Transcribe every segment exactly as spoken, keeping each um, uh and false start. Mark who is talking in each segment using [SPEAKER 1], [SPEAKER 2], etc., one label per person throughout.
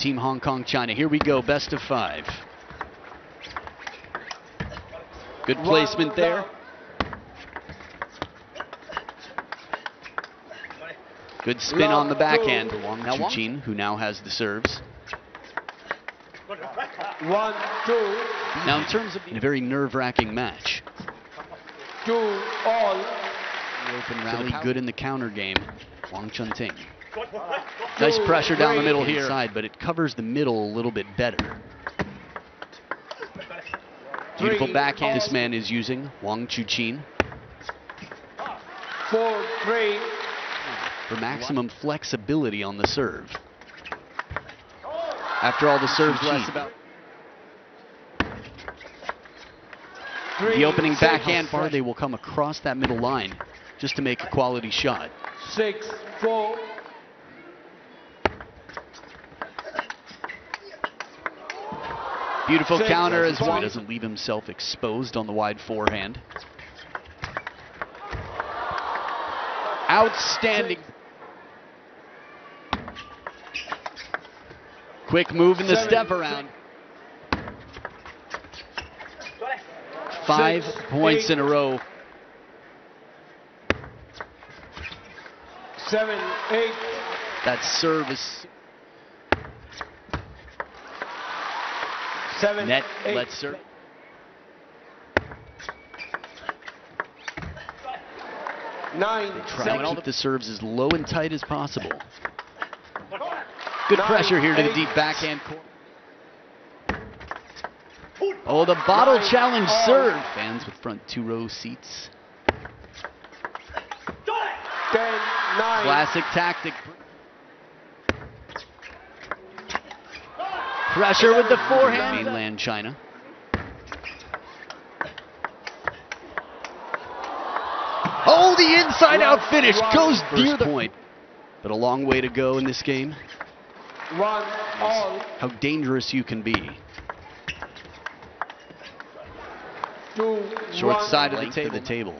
[SPEAKER 1] Team Hong Kong, China. Here we go, best of five. Good placement there. Good spin on the backhand for Wang Chuqin, who now has the serves.
[SPEAKER 2] One, two.
[SPEAKER 1] Now, in terms of in a very nerve-wracking match,
[SPEAKER 2] Two, all.
[SPEAKER 1] the open rally good in the counter game. Wang Chunting. Nice pressure down the middle here, inside, but it covers the middle a little bit better. Beautiful backhand this man is using, Wang Chuqin.
[SPEAKER 2] Four, three.
[SPEAKER 1] For maximum flexibility on the serve. After all, the serve's less about the opening backhand. Far they will come across that middle line just to make a quality shot.
[SPEAKER 2] Six, four.
[SPEAKER 1] Beautiful
[SPEAKER 2] Six,
[SPEAKER 1] counter as well.
[SPEAKER 2] five.
[SPEAKER 1] He doesn't leave himself exposed on the wide forehand. Outstanding. Quick move in the
[SPEAKER 2] Seven.
[SPEAKER 1] step around. Five
[SPEAKER 2] Six,
[SPEAKER 1] points
[SPEAKER 2] eight.
[SPEAKER 1] in a row.
[SPEAKER 2] Seven, eight.
[SPEAKER 1] That service
[SPEAKER 2] Seven,
[SPEAKER 1] net
[SPEAKER 2] eight.
[SPEAKER 1] let's serve.
[SPEAKER 2] Nine,
[SPEAKER 1] Try to keep the serves as low and tight as possible. Good
[SPEAKER 2] Nine,
[SPEAKER 1] pressure here to the
[SPEAKER 2] eight.
[SPEAKER 1] deep backhand corner. Oh, the bottle
[SPEAKER 2] Nine,
[SPEAKER 1] challenge
[SPEAKER 2] all.
[SPEAKER 1] serve. Fans with front two row seats.
[SPEAKER 2] Ten, nine.
[SPEAKER 1] Classic tactic. Pressure with the forehand. Mainland China. Oh, the inside out finish goes near the point. But a long way to go in this game.
[SPEAKER 2] One, all.
[SPEAKER 1] How dangerous you can be.
[SPEAKER 2] Two,
[SPEAKER 1] Short
[SPEAKER 2] one.
[SPEAKER 1] side of the table. the table.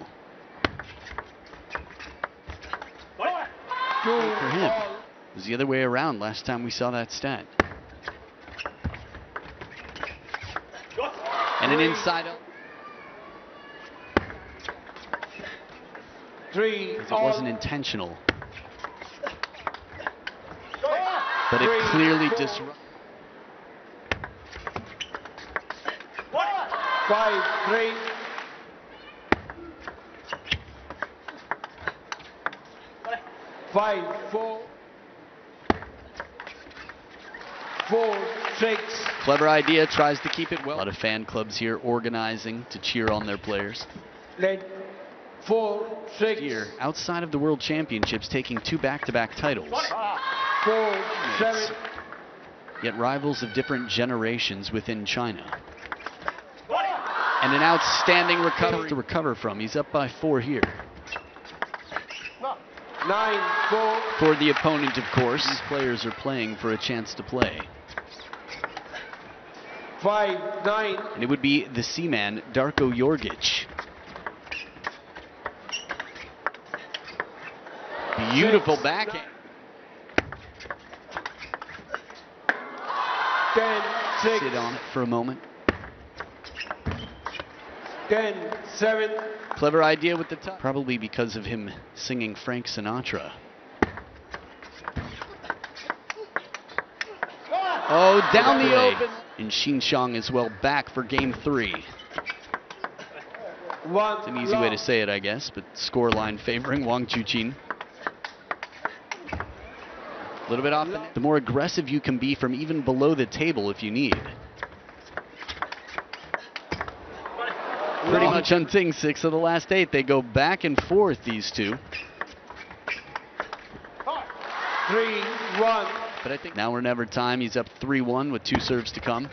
[SPEAKER 2] Two,
[SPEAKER 1] For him.
[SPEAKER 2] all.
[SPEAKER 1] It was the other way around last time we saw that stat. And an inside out.
[SPEAKER 2] Three,
[SPEAKER 1] It
[SPEAKER 2] all.
[SPEAKER 1] wasn't intentional. But it
[SPEAKER 2] Three,
[SPEAKER 1] clearly
[SPEAKER 2] four.
[SPEAKER 1] disrupted.
[SPEAKER 2] Five, three. Five, four. Four, six.
[SPEAKER 1] Clever idea, tries to keep it well. A lot of fan clubs here organizing to cheer on their players.
[SPEAKER 2] Let. Four, six.
[SPEAKER 1] Here, outside of the World Championships, taking two back-to-back titles.
[SPEAKER 2] Four, seven.
[SPEAKER 1] Yet rivals of different generations within China. And an outstanding recovery to recover from. He's up by four here.
[SPEAKER 2] Nine, four.
[SPEAKER 1] For the opponent, of course. These players are playing for a chance to play.
[SPEAKER 2] Five, nine.
[SPEAKER 1] And it would be the Seaman, Darko Jorgic. Beautiful backhand.
[SPEAKER 2] Ten, six.
[SPEAKER 1] Sit on it for a moment.
[SPEAKER 2] Ten, seven.
[SPEAKER 1] Clever idea with the top. Probably because of him singing Frank Sinatra. Oh, down the open. And Xinxiang is well back for game three.
[SPEAKER 2] One.
[SPEAKER 1] It's an easy way to say it, I guess, but scoreline favoring Wang Chuqin. A little bit off the net. The more aggressive you can be from even below the table if you need. Pretty much Chunting, six of the last eight. They go back and forth, these two.
[SPEAKER 2] Three, one.
[SPEAKER 1] But I think now or never time. He's up three one with two serves to come.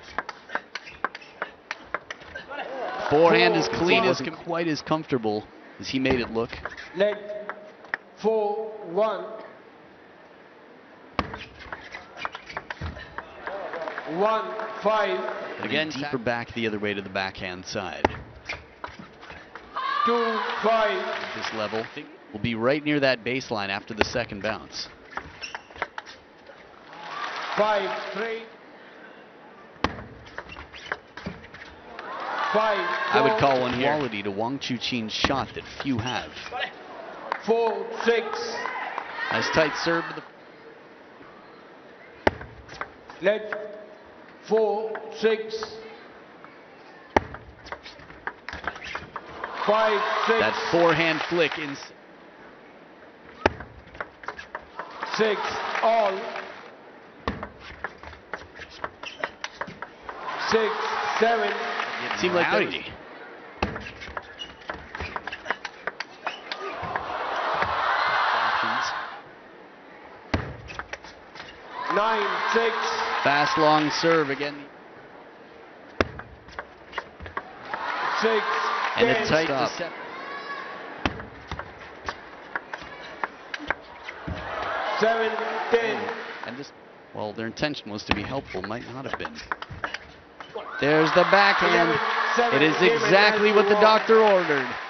[SPEAKER 1] Forehand is clean, isn't quite as comfortable as he made it look.
[SPEAKER 2] Let. Four, one. One, five.
[SPEAKER 1] Again, deeper back the other way to the backhand side.
[SPEAKER 2] Two, five.
[SPEAKER 1] This level will be right near that baseline after the second bounce.
[SPEAKER 2] five, three. Five,
[SPEAKER 1] I would
[SPEAKER 2] four,
[SPEAKER 1] call one quality to Wang Chuqin's shot that few have.
[SPEAKER 2] Four, six.
[SPEAKER 1] Nice tight serve to the
[SPEAKER 2] Let. Four, six. Five, six.
[SPEAKER 1] that forehand flick in.
[SPEAKER 2] Six, all. Six, seven.
[SPEAKER 1] It seemed like that was options.
[SPEAKER 2] Nine, six.
[SPEAKER 1] Fast long serve again.
[SPEAKER 2] Six,
[SPEAKER 1] And
[SPEAKER 2] ten.
[SPEAKER 1] a tight
[SPEAKER 2] Stop.
[SPEAKER 1] to set.
[SPEAKER 2] Seven, ten.
[SPEAKER 1] And just, well, their intention was to be helpful, might not have been. There's the backhand.
[SPEAKER 2] Seven,
[SPEAKER 1] It is
[SPEAKER 2] game and
[SPEAKER 1] exactly
[SPEAKER 2] match
[SPEAKER 1] what the
[SPEAKER 2] to
[SPEAKER 1] doctor ordered.